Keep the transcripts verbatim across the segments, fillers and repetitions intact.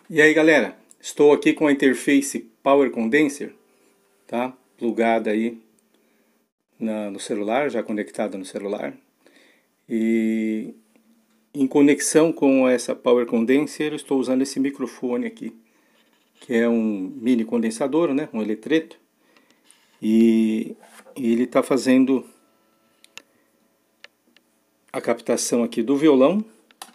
E aí galera, estou aqui com a interface Power Condenser, tá? Plugada aí na, no celular, já conectada no celular. E em conexão com essa Power Condenser, eu estou usando esse microfone aqui, que é um mini condensador, né? Um eletreto. E, e ele está fazendo a captação aqui do violão.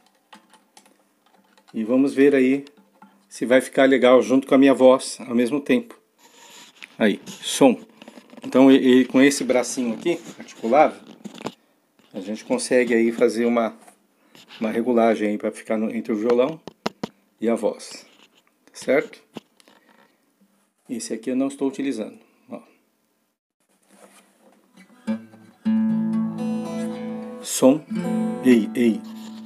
E vamos ver aí se vai ficar legal junto com a minha voz ao mesmo tempo. Aí, som. Então ele, com esse bracinho aqui, articulado, a gente consegue aí fazer uma, uma regulagem aí para ficar no, entre o violão e a voz. Certo? Esse aqui eu não estou utilizando. Ó. Som. Ei, ei.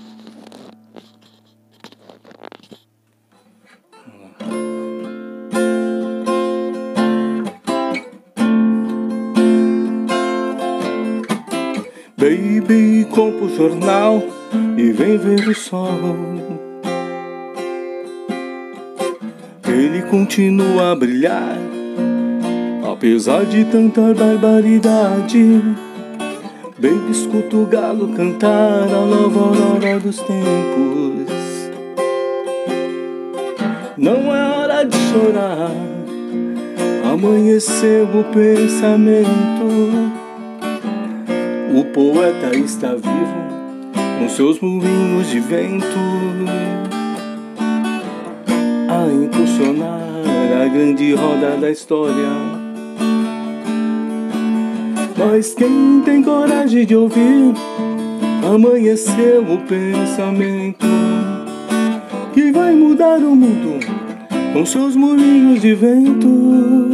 Baby, compra o jornal e vem ver o sol. Ele continua a brilhar, apesar de tanta barbaridade. Baby, escuta o galo cantar a nova aurora dos tempos. Não é hora de chorar, amanheceu o pensamento. O poeta está vivo com seus moinhos de vento a impulsionar a grande roda da história. Mas quem tem coragem de ouvir, amanheceu o pensamento que vai mudar o mundo com seus moinhos de vento.